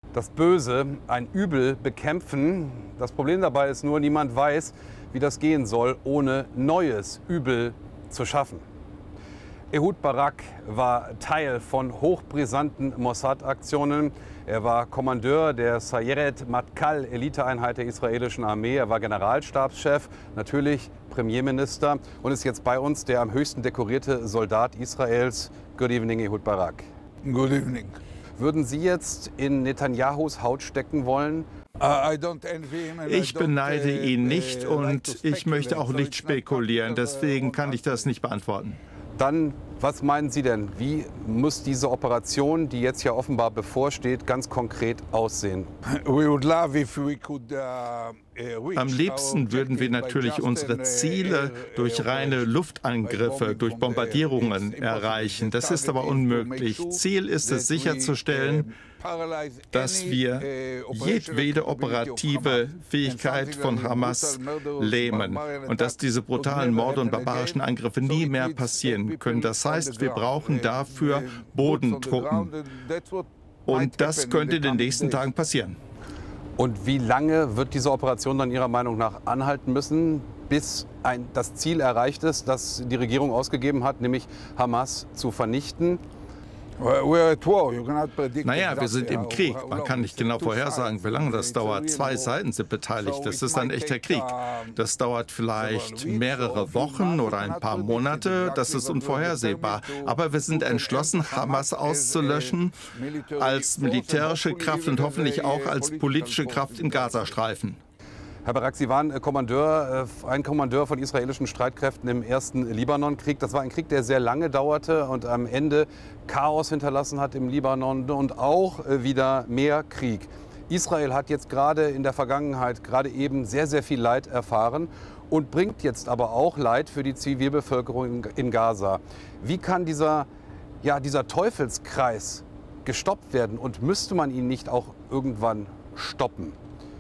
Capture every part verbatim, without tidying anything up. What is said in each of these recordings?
Das Böse, ein Übel bekämpfen. Das Problem dabei ist nur, niemand weiß, wie das gehen soll, ohne neues Übel zu schaffen. Ehud Barak war Teil von hochbrisanten Mossad-Aktionen. Er war Kommandeur der Sayeret Matkal, Eliteeinheit der israelischen Armee. Er war Generalstabschef, natürlich Premierminister und ist jetzt bei uns der am höchsten dekorierte Soldat Israels. Good evening, Ehud Barak. Good evening. Würden Sie jetzt in Netanyahus Haut stecken wollen? Ich beneide ihn nicht und ich möchte auch nicht spekulieren. Deswegen kann ich das nicht beantworten. Dann, was meinen Sie denn? Wie muss diese Operation, die jetzt ja offenbar bevorsteht, ganz konkret aussehen? Am liebsten würden wir natürlich unsere Ziele durch reine Luftangriffe, durch Bombardierungen erreichen. Das ist aber unmöglich. Ziel ist es, sicherzustellen, dass wir jedwede operative Fähigkeit von Hamas lähmen und dass diese brutalen Morde und barbarischen Angriffe nie mehr passieren können. Das heißt, wir brauchen dafür Bodentruppen. Und das könnte in den nächsten Tagen passieren. Und wie lange wird diese Operation dann Ihrer Meinung nach anhalten müssen, bis ein, das Ziel erreicht ist, das die Regierung ausgegeben hat, nämlich Hamas zu vernichten? Naja, wir sind im Krieg. Man kann nicht genau vorhersagen, wie lange das dauert. Zwei Seiten sind beteiligt. Das ist ein echter Krieg. Das dauert vielleicht mehrere Wochen oder ein paar Monate. Das ist unvorhersehbar. Aber wir sind entschlossen, Hamas auszulöschen als militärische Kraft und hoffentlich auch als politische Kraft im Gazastreifen. Herr Barak, Sie waren Kommandeur, ein Kommandeur von israelischen Streitkräften im ersten Libanonkrieg. Das war ein Krieg, der sehr lange dauerte und am Ende Chaos hinterlassen hat im Libanon und auch wieder mehr Krieg. Israel hat jetzt gerade in der Vergangenheit gerade eben sehr, sehr viel Leid erfahren und bringt jetzt aber auch Leid für die Zivilbevölkerung in Gaza. Wie kann dieser, ja, dieser Teufelskreis gestoppt werden und müsste man ihn nicht auch irgendwann stoppen?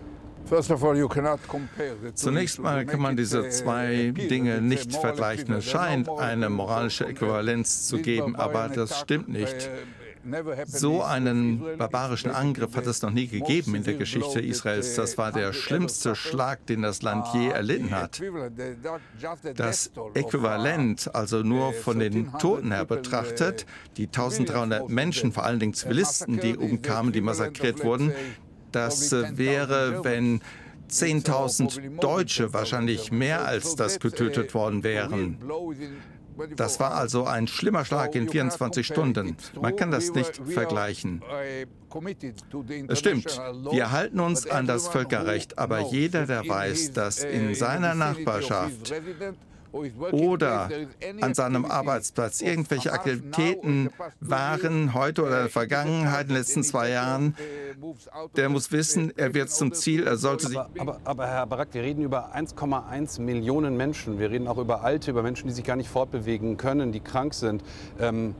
Zunächst mal kann man diese zwei Dinge nicht vergleichen. Es scheint eine moralische Äquivalenz zu geben, aber das stimmt nicht. So einen barbarischen Angriff hat es noch nie gegeben in der Geschichte Israels. Das war der schlimmste Schlag, den das Land je erlitten hat. Das Äquivalent, also nur von den Toten her betrachtet, die eintausenddreihundert Menschen, vor allen Dingen Zivilisten, die umkamen, die massakriert wurden, das wäre, wenn zehntausend Deutsche, wahrscheinlich mehr als das, getötet worden wären. Das war also ein schlimmer Schlag in vierundzwanzig Stunden. Man kann das nicht vergleichen. Es stimmt, wir halten uns an das Völkerrecht, aber jeder, der weiß, dass in seiner Nachbarschaft oder an seinem Arbeitsplatz irgendwelche Aktivitäten waren, heute oder in der Vergangenheit, in den letzten zwei Jahren, der muss wissen, er wird zum Ziel, er sollte sich... Aber, aber, aber Herr Barak, wir reden über eins Komma eins Millionen Menschen. Wir reden auch über Alte, über Menschen, die sich gar nicht fortbewegen können, die krank sind. Ähm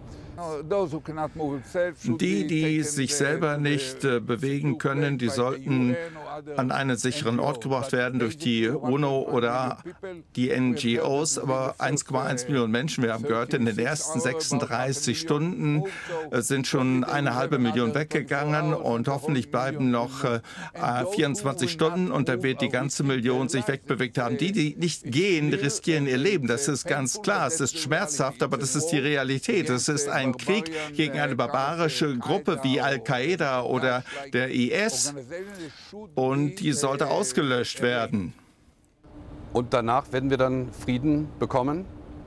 Die, die sich selber nicht äh, bewegen können, die sollten an einen sicheren Ort gebracht werden durch die UNO oder die N G Os. Aber eins Komma eins Millionen Menschen, wir haben gehört, in den ersten sechsunddreißig Stunden äh, sind schon eine halbe Million weggegangen und hoffentlich bleiben noch äh, vierundzwanzig Stunden und dann wird die ganze Million sich wegbewegt haben. Die, die nicht gehen, riskieren ihr Leben. Das ist ganz klar. Es ist schmerzhaft, aber das ist die Realität. Es ist ein Krieg gegen eine barbarische Gruppe wie Al-Qaida oder der I S und die sollte ausgelöscht werden. Und danach werden wir dann Frieden bekommen?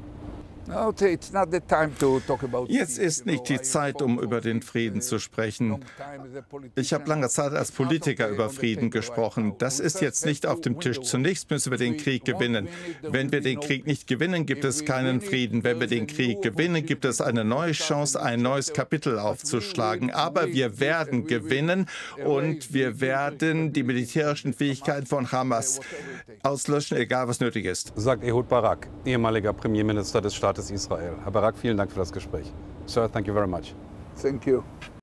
Jetzt ist nicht die Zeit, um über den Frieden zu sprechen. Ich habe lange Zeit als Politiker über Frieden gesprochen. Das ist jetzt nicht auf dem Tisch. Zunächst müssen wir den Krieg gewinnen. Wenn wir den Krieg nicht gewinnen, gibt es keinen Frieden. Wenn wir den Krieg gewinnen, gibt es eine neue Chance, ein neues Kapitel aufzuschlagen. Aber wir werden gewinnen und wir werden die militärischen Fähigkeiten von Hamas auslöschen, egal was nötig ist. Sagt Ehud Barak, ehemaliger Premierminister des Staates Israel. Herr Barak, vielen Dank für das Gespräch. Sir, thank you very much. Thank you.